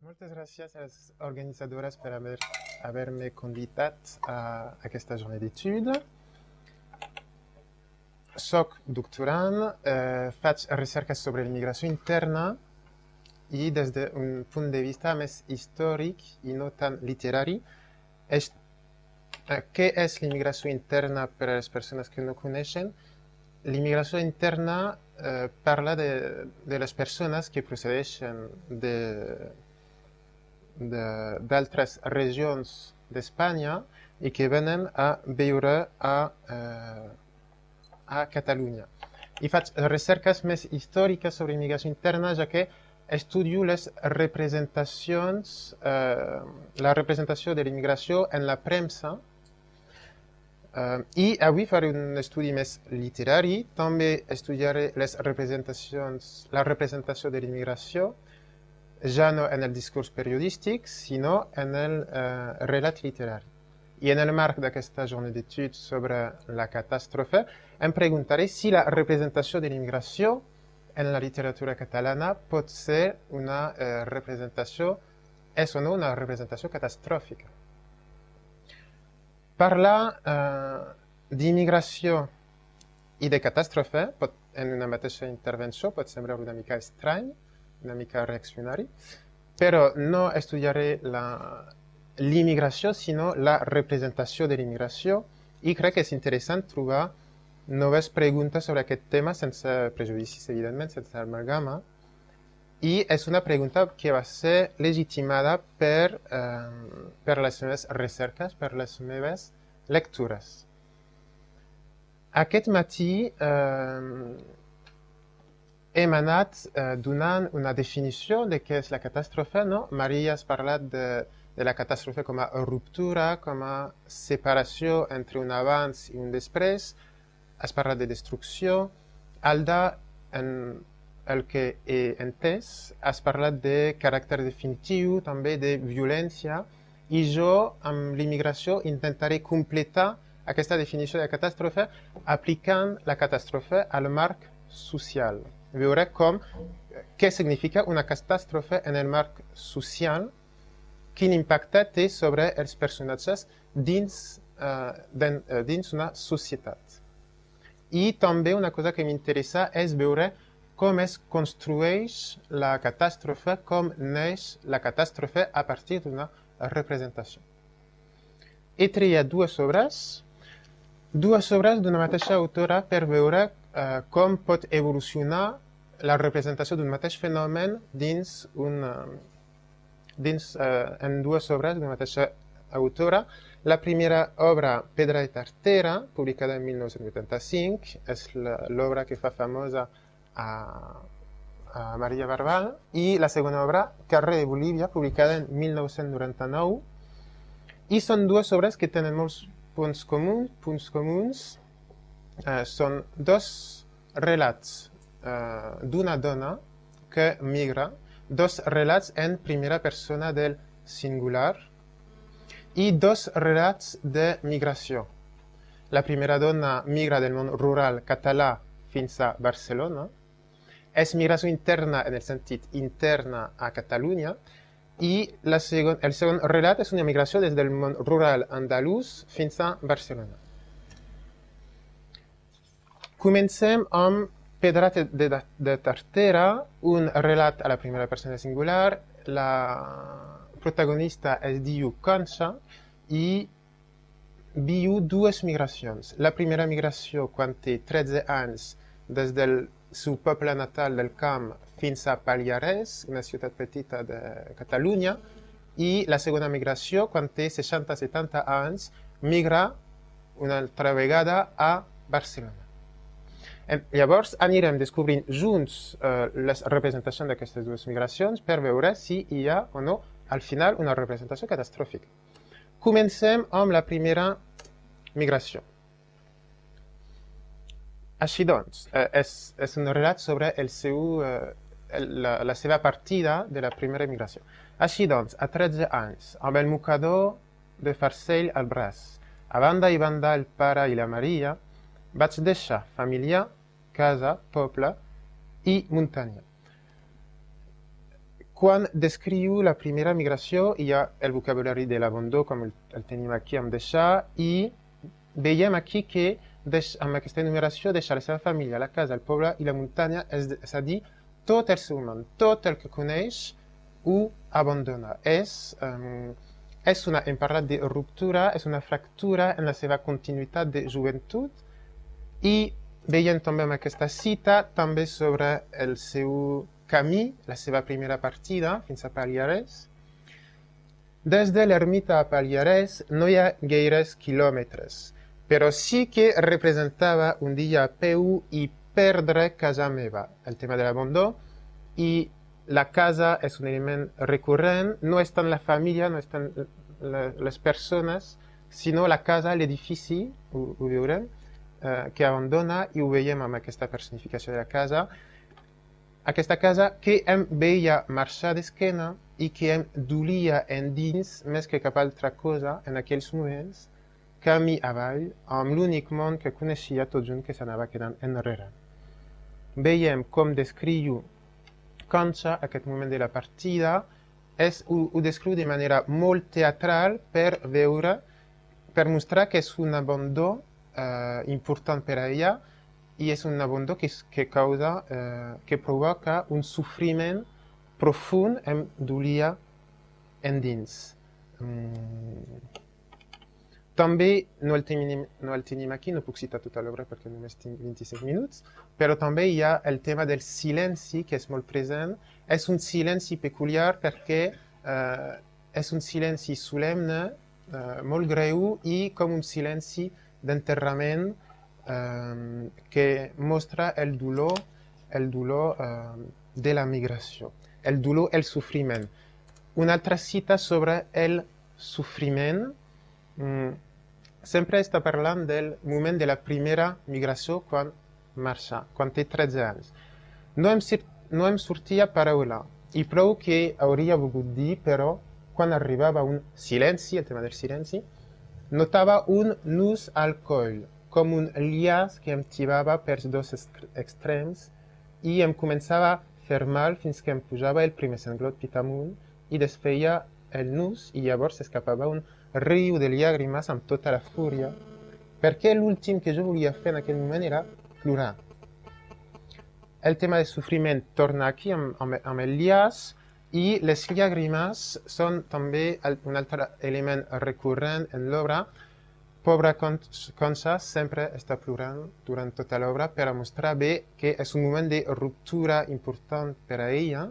Moltes gràcies a les organitzadores per haver-me convidat a aquesta jornada d'études. Soc doctorant, faig recerca sobre l'immigració interna i des d'un punt de vista més històric i no tan literari. Què és l'immigració interna per a les persones que no coneixen? L'immigració interna parla de les persones que procedeixen d'altres regions d'Espanya i que venen a viure a Catalunya. I faig recerques més històriques sobre immigració interna, ja que estudio les representacions, la representació de l'immigració en la premsa. I avui faré un estudi més literari. També estudiaré la representació de l'immigració, ja no en el discurs periodístic, sinó en el relat literari. I en el marc d'aquesta jornada d'études sobre la catàstrofe, em preguntaré si la representació de l'immigració en la literatura catalana pot ser una representació, és o no una representació catastròfica. Parlar d'immigració i de catàstrofe en una mateixa intervenció pot semblar una mica estrany, una mica reaccionari, però no estudiaré l'immigració, sinó la representació de l'immigració, i crec que és interessant trobar noves preguntes sobre aquest tema sense prejudicis, evidentment, sense amalgama, i és una pregunta que va ser legitimada per les meves recerques, per les meves lectures. Aquest matí hem anat donant una definició de què és la catàstrofe, no? Maria has parlat de la catàstrofe com a ruptura, com a separació entre un abans i un després. Has parlat de destrucció. Alda, en el que he entès, has parlat de caràcter definitiu, també de violència, i jo, amb l'immigració, intentaré completar aquesta definició de catàstrofe aplicant la catàstrofe al marc social. Veure què significa una catàstrofe en el marc social, quin impacte té sobre els personatges dins una societat. I també una cosa que m'interessa és veure com es construeix la catàstrofe, com neix la catàstrofe a partir d'una representació. He triat dues obres d'una mateixa autora per veure com pot evolucionar la representació d'un mateix fenomen en dues obres d'una mateixa autora. La primera obra, Pedra de Tartera, publicada en 1985, és l'obra que fa famosa a Maria Barbal, i la segona obra, Carrer de Bolívia, publicada en 1999, i són dues obres que tenen molts punts comuns. Són dos relats d'una dona que migra, dos relats en primera persona del singular i dos relats de migració. La primera dona migra del món rural català fins a Barcelona. És migració interna en el sentit interna a Catalunya, i el segon relat és una migració des del món rural andalús fins a Barcelona. Comencem amb Pedra de Tartera, un relat a la primera persona singular. La protagonista es diu Concha i viu dues migracions. La primera migració quan té 13 anys des del seu poble natal del camp fins a Pallares, una ciutat petita de Catalunya, i la segona migració quan té 60-70 anys, migra una altra vegada a Barcelona. Llavors anirem descobrint junts les representacions d'aquestes dues migracions per veure si hi ha o no al final una representació catastròfica. Comencem amb la primera migració. Així doncs, és un relat sobre la seva partida de la primera migració. Així doncs, a 13 anys, amb el mocador de farcell al braç, a banda i banda el pare i la Maria, vaig deixar família, casa, poble i muntanya. quan descriu la primera migració, hi ha el vocabulari de l'abandó, com el tenim aquí amb deixar, i veiem aquí que amb aquesta enumeració deixa la seva família, la casa, el poble i la muntanya, és a dir, tot el seu món, tot el que coneix, ho abandona. Hem parlat de ruptura, és una fractura en la seva continuïtat de joventut, i veiem també amb aquesta cita també sobre el seu camí, la seva primera partida fins a Pagliares. Des de l'ermita a Pagliares no hi ha gaires quilòmetres, però sí que representava un dia a peu i perdre casa meva, el tema de l'abandó, i la casa és un element recurrent, no és tant la família, no és tant les persones, sinó la casa, l'edifici, ho veurem, que abandona, i ho veiem amb aquesta personificació de la casa. Aquesta casa que em veia marxar d'esquena i que em dulia endins més que cap altra cosa en aquells moments, camí avall, amb l'únic món que coneixia tot junt que s'anava quedant enrere. Veiem com descriu Concha aquest moment de la partida, ho descriu de manera molt teatral per mostrar que és un abandó important per a ella, i és un abandó que provoca un sofriment profund en dulia endins. També no el tenim aquí, no puc citar tota l'obra perquè només tinc 25 minuts, però també hi ha el tema del silenci, que és molt present. És un silenci peculiar perquè és un silenci solemne, molt greu, i com un silenci d'enterrament que mostra el dolor de la migració, el dolor, el sofriment. Una altra cita sobre el sofriment. Sempre està parlant del moment de la primera migració quan marxa, quan té 13 anys. No em sortia paraula, i prou que hauria volgut dir, però quan arribava un silenci, el tema del silenci, notava un nus al coll, com un llaç que em tibava pels dos extrems, i em començava a fer mal fins que em pujava el primer sanglot pit amunt i desfeia el nus, i llavors escapava un riu de llàgrimes amb tota la fúria, perquè l'últim que jo volia fer en aquell moment era plorar. El tema del sofriment torna aquí amb el llaç, i les llàgrimes són també un altre element recurrent en l'obra. Pobra Concha sempre està plorant durant tota l'obra per a mostrar bé que és un moment de ruptura important per a ella.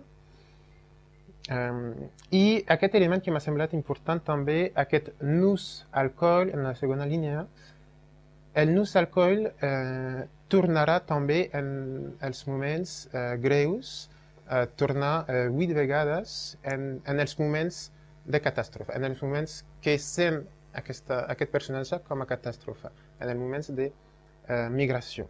I aquest element que m'ha semblat important també, aquest nus al coll en la segona línia, el nus al coll tornarà també en els moments greus, tornar 8 vegades en els moments de catàstrofe, en els moments que sent aquest personatge com a catàstrofe, en els moments de migració.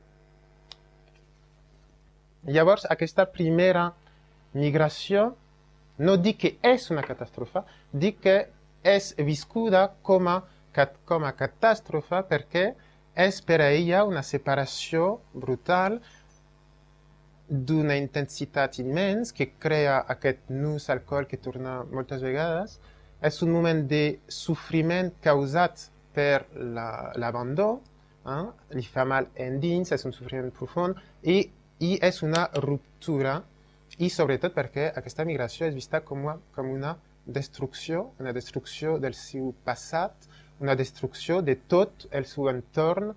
Llavors, aquesta primera migració no dic que és una catàstrofe, dic que és viscuda com a catàstrofe perquè és per a ella una separació brutal d'una intensitat immens que crea aquest nus al coll que torna moltes vegades. És un moment de sofriment causat per l'abandó, li fa mal endins, és un sofriment profund, i és una ruptura, i sobretot perquè aquesta migració és vista com una destrucció del seu passat, una destrucció de tot el seu entorn,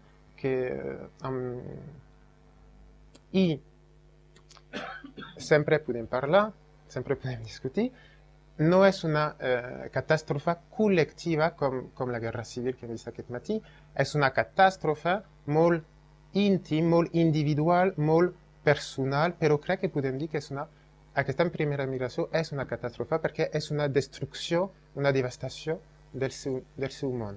i sempre podem parlar, sempre podem discutir. No és una catàstrofe col·lectiva com la guerra civil que hem vist aquest matí, és una catàstrofe molt íntima, molt individual, molt personal, però crec que podem dir que aquesta primera migració és una catàstrofe perquè és una destrucció, una devastació del seu món.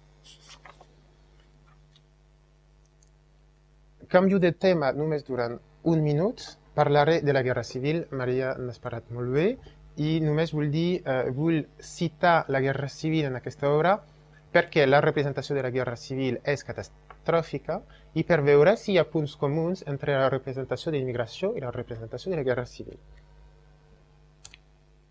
Canvio de tema només durant un minut. Parlaré de la guerra civil, Maria n'ha parlat molt bé, i només vull citar la guerra civil en aquesta obra perquè la representació de la guerra civil és catastròfica, i per veure si hi ha punts comuns entre la representació de l'immigració i la representació de la guerra civil.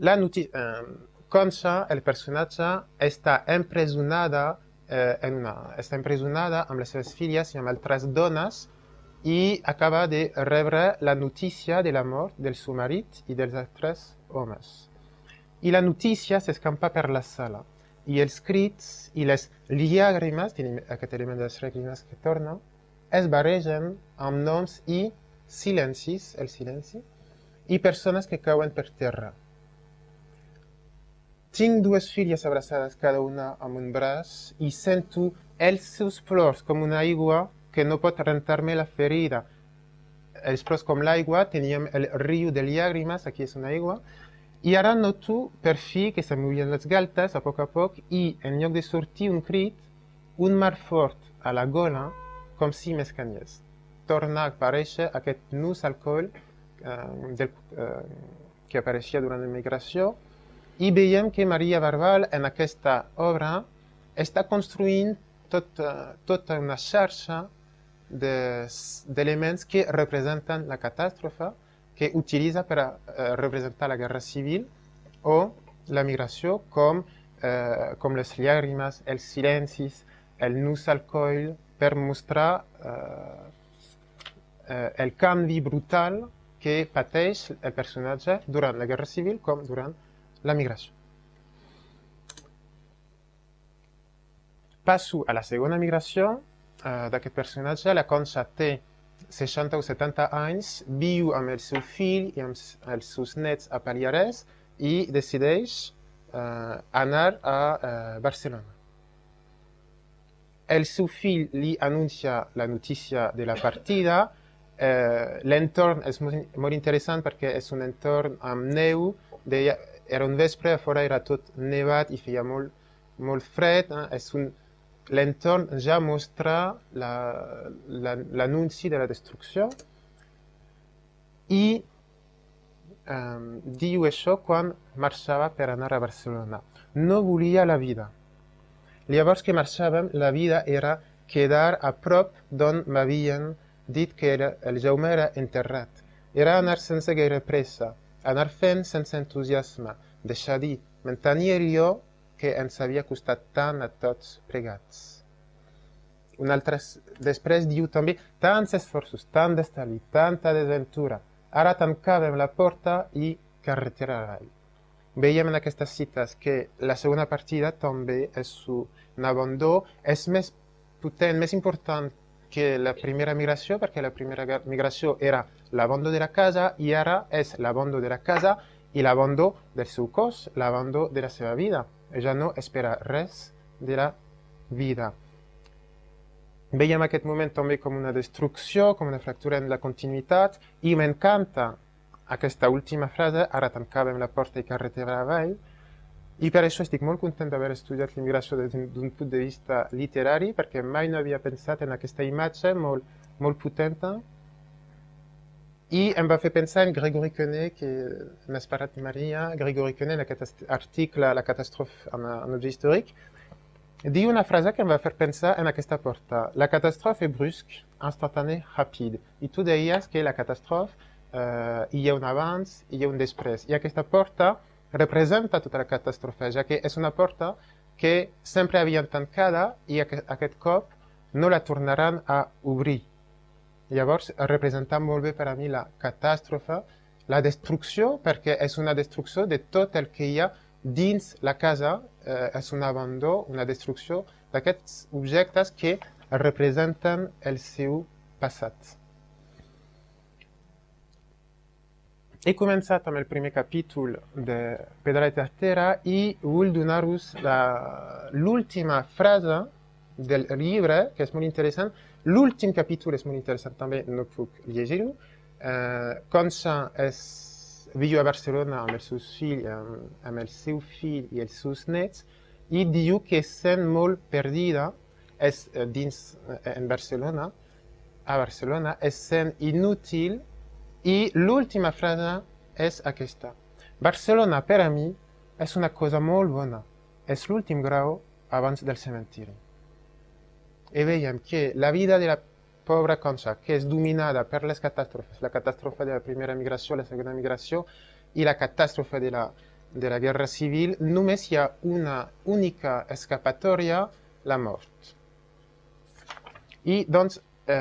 Concha, el personatge, està empresonada, està empresonada amb les seves filles i amb altres dones i acaba de rebre la notícia de la mort del seu marit i dels altres homes. I la notícia s'escampa per la sala. I els crits i les llàgrimes, tenim aquest element de les llàgrimes que torna, es barregen amb noms i silencis, el silenci, i persones que cauen per terra. Tinc dues filles abraçades cada una amb un braç i sento els seus plors com una aigua que no pot rentar-me la ferida. Els plors com l'aigua, teníem el riu de llàgrimes, aquí és una aigua, i ara noto per fi que se movien les galtes a poc i en lloc de sortir un crit, un mar fort a la gola com si m'escanyés. Torna a aparèixer aquest nus al coll que apareixia durant la migració i veiem que Maria Barbal en aquesta obra està construint tota una xarxa d'elements que representen la catàstrofe, que utilitza per representar la guerra civil o la migració com les llàgrimes, els silencis, el nus al coll, per mostrar el canvi brutal que pateix el personatge durant la guerra civil com durant la migració. Passo a la segona migració d'aquest personatge. La Concha té 60 o 70 anys, viu amb el seu fill i amb els seus nets a Pallarès i decideix anar a Barcelona. El seu fill li anuncia la notícia de la partida. L'entorn és molt interessant perquè és un entorn amb neu. Era un vespre, a fora era tot nevat i feia molt fred. L'entorn ja mostra l'anunci de la destrucció i diu això quan marxava per anar a Barcelona. No volia la vida. Llavors que marxàvem, la vida era quedar a prop d'on m'havien dit que el Jaume era enterrat. Era anar sense gaire pressa, anar fent sense entusiasme, deixar dir, mantenir allò que ens havia costat tant a tots plegats. Després diu també, tants esforços, tant d'estalvi, tanta desventura, ara tancàvem la porta i carretera avall. Veiem en aquestes cites que la segona partida també és un abandó, és més potent, més important que la primera migració, perquè la primera migració era l'abandó de la casa i ara és l'abandó de la casa i l'abandó del seu cos, l'abandó de la seva vida. Ja no espera res de la vida. Veiem aquest moment també com una destrucció, com una fractura en la continuïtat, i m'encanta aquesta última frase, ara tancàvem la porta i carretera avall, i per això estic molt content d'haver estudiat l'immigració d'un punt de vista literari, perquè mai no havia pensat en aquesta imatge molt potenta, i em va fer pensar en Grégory Quenet, que m'has parlat de Maria. Grégory Quenet, en aquest article, La catàstrofe en un objet històric, diu una frase que em va fer pensar en aquesta porta. La catàstrofe és brusque, instantanée, rapide. I tu deies que la catàstrofe hi ha un abans, hi ha un després. I aquesta porta representa tota la catàstrofe, ja que és una porta que sempre havien tancada i aquest cop no la tornaran a obrir. Llavors, representa molt bé per a mi la catàstrofe, la destrucció, perquè és una destrucció de tot el que hi ha dins la casa, és un abandó, una destrucció d'aquests objectes que representen el seu passat. He començat amb el primer capítol de Pedra i Tartera i vull donar-vos l'última frase del llibre, que és molt interessant. L'últim capítol és molt interessant també, no puc llegir-ho. Concha viu a Barcelona amb el seu fill i els seus nets i diu que es sent molt perdida a Barcelona, es sent inútil. I l'última frase és aquesta. Barcelona, per a mi, és una cosa molt bona. És l'últim grau abans del cementiri. I veiem que la vida de la pobra Concha, que és dominada per les catàstrofes, la catàstrofe de la primera migració, la segona migració, i la catàstrofe de de la guerra civil, només hi ha una única escapatòria, la mort. I, doncs,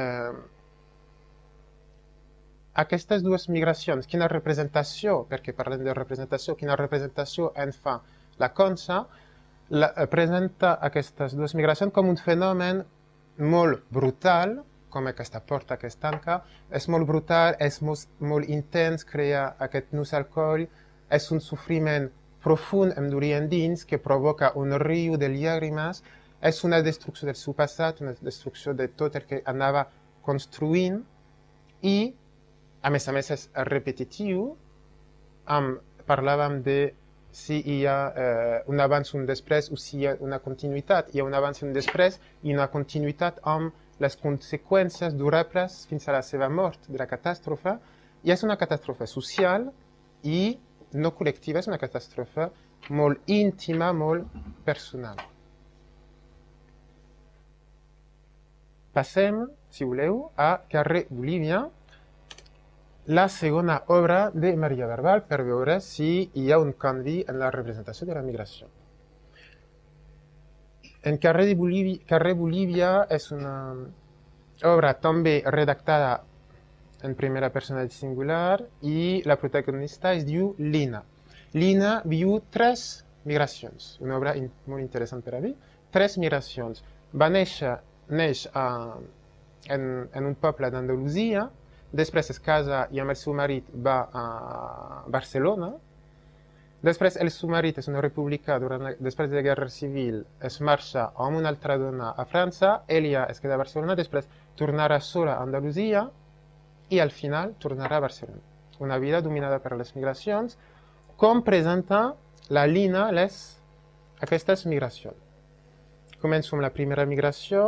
aquestes dues migracions, quina representació, perquè parlem de representació, quina representació en fa la Concha, presenta aquestes dues migracions com un fenomen molt brutal, com aquesta porta que es tanca, és molt brutal, és molt intens, crea aquest nus al coll, és un sofriment profund, em durien dins, que provoca un riu de llàgrimes, és una destrucció del seu passat, una destrucció de tot el que anava construint, i, a més, és repetitiu. Parlàvem de si hi ha un abans i un després o si hi ha una continuïtat. Hi ha un abans i un després i una continuïtat amb les conseqüències durables fins a la seva mort de la catàstrofe. I és una catàstrofe social i no col·lectiva, és una catàstrofe molt íntima, molt personal. Passem, si voleu, a Carrer Bolívia, la segona obra de Maria Verbal, per veure si hi ha un canvi en la representació de la migració. En Carrer Bolívia és una obra també redactada en primera persona singular i la protagonista es diu Lina. Lina viu 3 migracions, una obra molt interessant per a mi. 3 migracions. Neix en un poble d'Andalusia, després es casa i amb el seu marit va a Barcelona. Després el seu marit és un republicà, després de la Guerra Civil es marxa amb una altra dona a França, ella es queda a Barcelona, després tornarà sola a Andalusia i al final tornarà a Barcelona. Una vida dominada per les migracions. Com presenta la Lina aquestes migracions? Començo amb la primera migració.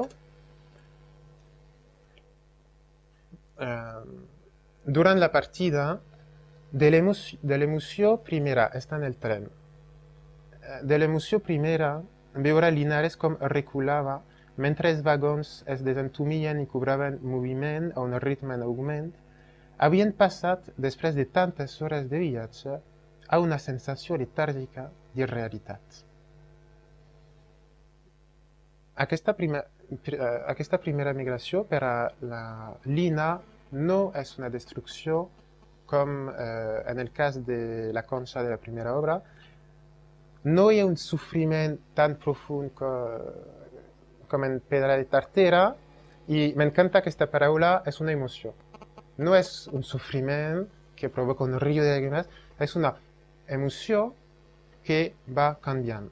Durant la partida, de l'emoció primera, està en el tren. De l'emoció primera, veure Linares com reculava mentre els vagons es desentumien i cobraven moviment a un ritme en augment, havien passat, després de tantes hores de viatge, a una sensació letàrgica d'irrealitat. Aquesta primera migració per a la Lina no és una destrucció com en el cas de la Concha de la primera obra. No hi ha un sofriment tan profund com en Pedra de Tartera, i m'encanta aquesta paraula, és una emoció. No és un sofriment que provoca un riu de llàgrimes, és una emoció que va canviant.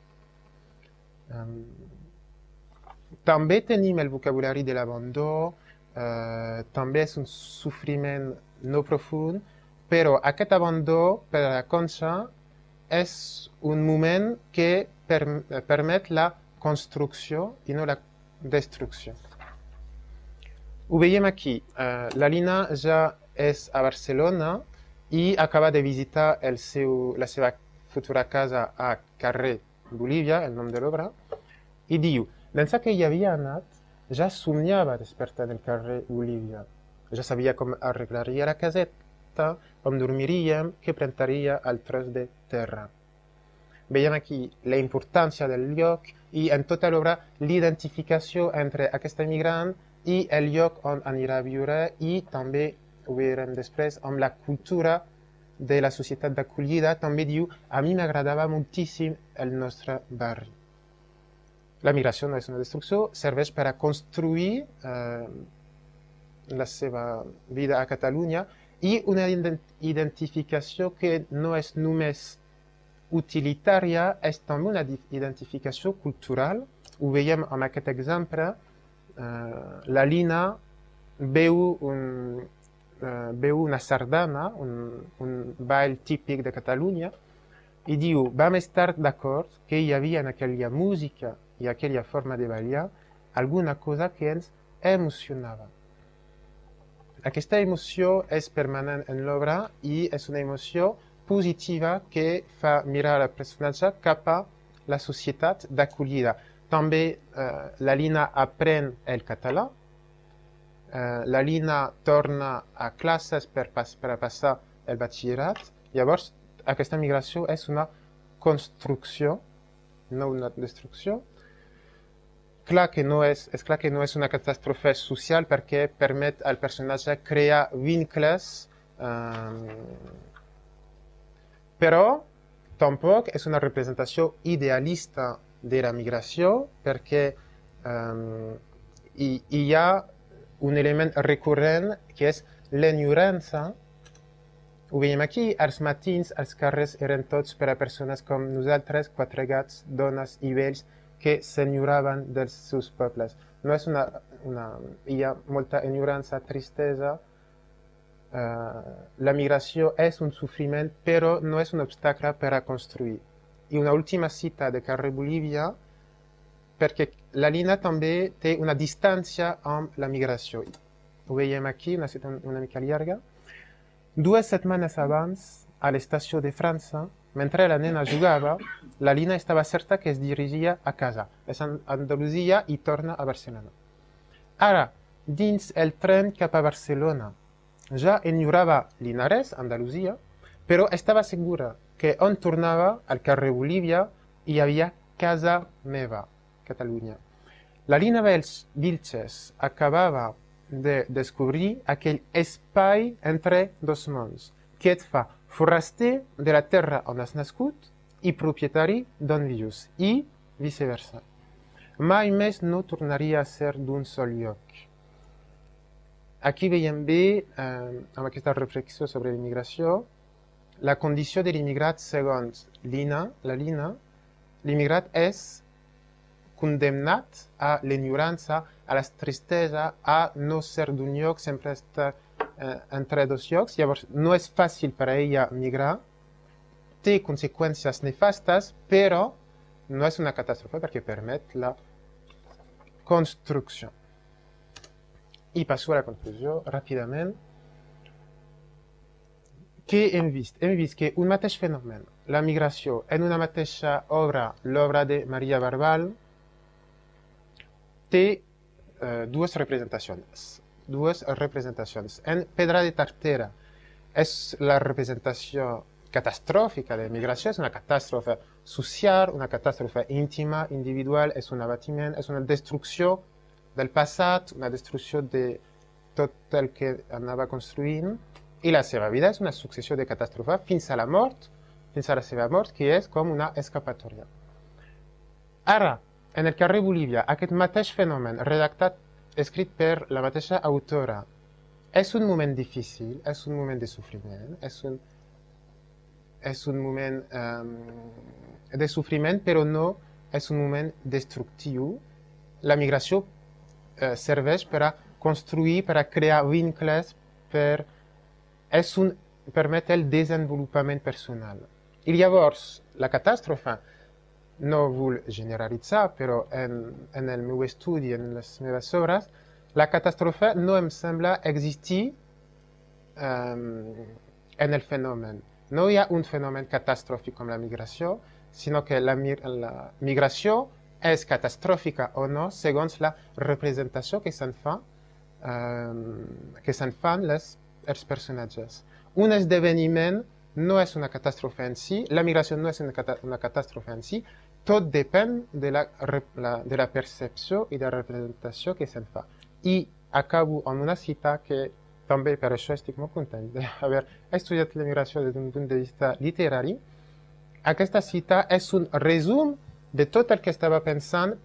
També tenim el vocabulari de l'abandó, també és un sofriment no profund, però aquest abandó per a la Concha és un moment que permet la construcció i no la destrucció. Ho veiem aquí. La Lina ja és a Barcelona i acaba de visitar la seva futura casa a Carrer Bolívia, el nom de l'obra, i diu: d'ençà que hi havia anat, ja somniava despertar del carrer Bolívia. Ja sabia com arreglaria la caseta, on dormiríem, què plantaria al tros de terra. Veiem aquí la importància del lloc i en tota l'obra l'identificació entre aquesta migrant i el lloc on anirà a viure, i també, ho veurem després, amb la cultura de la societat d'acollida. També diu: a mi m'agradava moltíssim el nostre barri. La migració no és una destrucció, serveix per a construir la seva vida a Catalunya, i una identificació que no és només utilitària, és també una identificació cultural. Ho veiem amb aquest exemple. La Lina veu una sardana, un ball típic de Catalunya, i diu: vam estar d'acord que hi havia en aquella música i aquella forma de ballar alguna cosa que ens emocionava. Aquesta emoció és permanent en l'obra i és una emoció positiva que fa mirar el personatge cap a la societat d'acollida. També la Lina aprèn el català. La Lina torna a classes per a passar el batxillerat. Llavors, aquesta migració és una construcció, no una destrucció. És clar que no és una catàstrofe social perquè permet al personatge crear vincles, però tampoc és una representació idealista de la migració perquè hi ha un element recurrent que és l'enyorança. Ho veiem aquí, als matins els carrers eren tots per a persones com nosaltres, quatre gats, dones i vells que s'enyoraven dels seus pobles. No és hi ha molta enyorança, tristesa. La migració és un sofriment, però no és un obstacle per a construir. I una última cita de Carrer Bolívia, perquè la Lina també té una distància amb la migració. Ho veiem aquí, una cita una mica llarga. 2 setmanes abans, a l'estació de França, mentre la nena jugava, la Lina estava certa que es dirigia a casa. És a Andalusia i torna a Barcelona. Ara, dins el tren cap a Barcelona, ja enyorava Linares, Andalusia, però estava segura que on tornava, al carrer Bolívia, hi havia casa meva, Catalunya. La Lina Vilches acabava de descobrir aquell espai entre dos mons, que et fa foraster de la terra on has nascut i propietari d'on vius, i viceversa. Mai més no tornaria a ser d'un sol lloc. Aquí veiem bé, amb aquesta reflexió sobre l'immigració, la condició de l'immigrat segons la Lina. L'immigrat és condemnat a l'enyorança, a la tristesa, a no ser d'un lloc, sempre estar entre dos llocs. Llavors, no és fàcil per a ella migrar, té conseqüències nefastes, però no és una catàstrofe perquè permet la construcció. I passo a la conclusió ràpidament. Què hem vist? Hem vist que un mateix fenomen, la migració, en una mateixa obra, l'obra de Maria Barbal, té dues representacions. En Pedra de Tartera és la representació catastròfica de migració, és una catàstrofe social, una catàstrofe íntima, individual, és un abatiment, és una destrucció del passat, una destrucció de tot el que anava construint, i la seva vida és una successió de catàstrofes fins a la mort, fins a la seva mort, que és com una escapatòria. Ara, en el carrer Bolívia, aquest mateix fenomen, redactat, escrit per la mateixa autora, és un moment difícil, és un moment de sofriment, és un moment de sofriment, però no és un moment destructiu. La migració serveix per a construir, per a crear vincles, permet el desenvolupament personal. I llavors, la catàstrofe, no vull generalitzar, però en el meu estudi, en les meves obres, la catàstrofe no em sembla existir en el fenomen. No hi ha un fenomen catastròfic com la migració, sinó que la migració és catastròfica o no segons la representació que se'n fan els personatges. Un esdeveniment no és una catàstrofe en si, la migració no és una catàstrofe en si, tot depèn de la percepció i de la representació que se'n fa. I acabo amb una cita que també per això estic molt content d'haver estudiat la migració des d'un punt de vista literari. Aquesta cita és un resum de tot el que estava pensant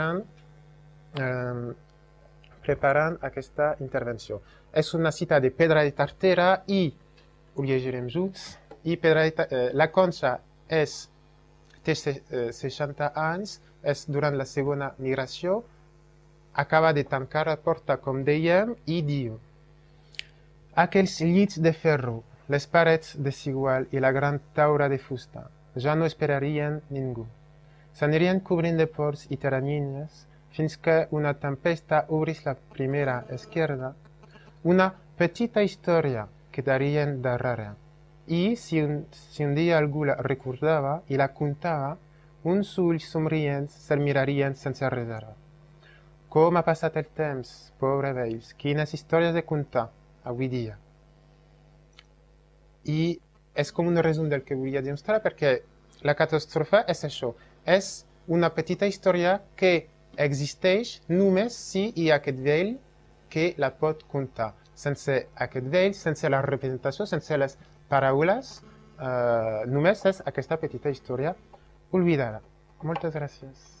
preparant aquesta intervenció. És una cita de Pedra de Tartera i ho llegirem junts. La Concha té 60 anys, és durant la segona migració, acaba de tancar la porta, com dèiem, i diu: aquells llits de ferro, les parets desigual i la gran taula de fusta ja no esperarien ningú. S'anirien cobrint de pols i teranyines fins que una tempesta obrís la primera esquerda. Una petita història quedaria darrere. I si un dia algú la recordava i la contava, uns ulls somrients se'l mirarien sense reserva. Com ha passat el temps, pobre vells, quines històries de contar avui dia. I és com un resum del que volia demostrar, perquè la catàstrofe és això, és una petita història que existeix només si hi ha aquest vell que la pot contar. Sense aquest vell, sense la representació, sense les paraules, només és aquesta petita història oblidada. Moltes gràcies.